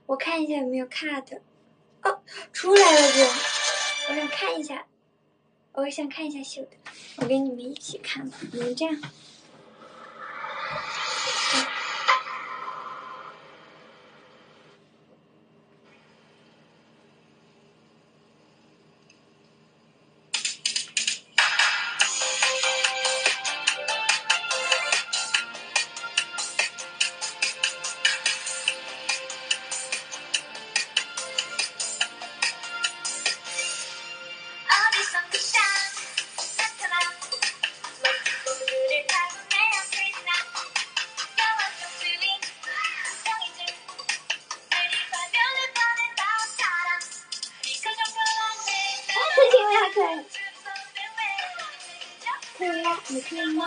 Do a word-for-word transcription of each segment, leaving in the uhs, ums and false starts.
我看一下有没有 cut。哦，出来了就，我想看一下，我想看一下秀的，我跟你们一起看吧，你们这样。可以呀，你可以吗？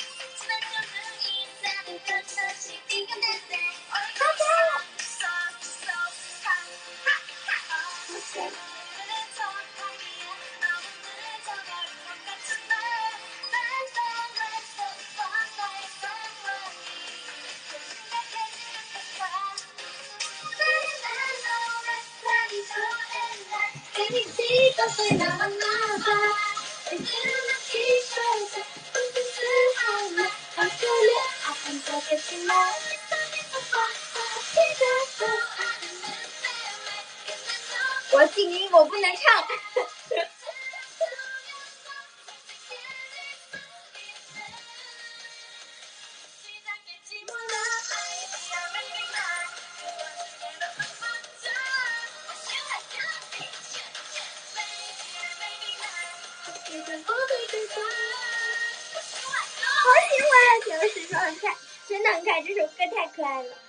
我静音，我不能唱。好喜欢，请问谁说很看？真的很看，这首歌太可爱了。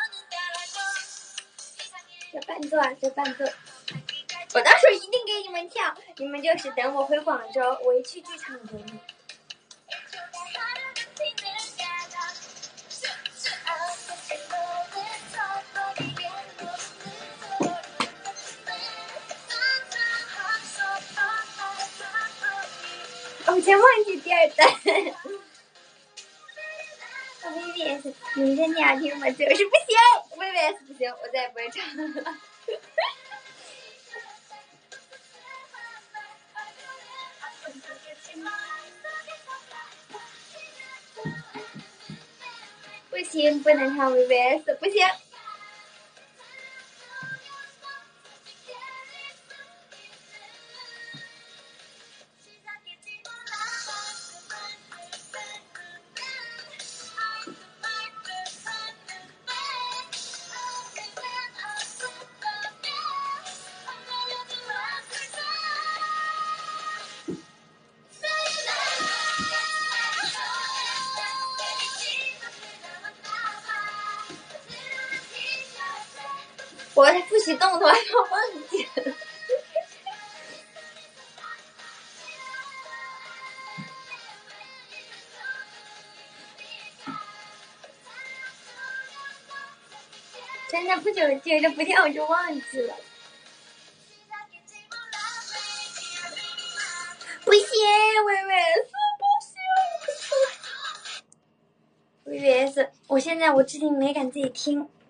这伴奏啊，这伴奏，我到时候一定给你们跳，你们就是等我回广州，我一去剧场给你。我先忘记第二段。V V S， 明天你要听吗？就是不行 ，V V S 不行，我再也不会唱了。不行，不能唱 V V S， 不行。我在复习动作，还忘记了。真的不久接着不跳我就忘记了。不行 ，V V S 不行 ，V V S， 我现在我至今没敢自己听。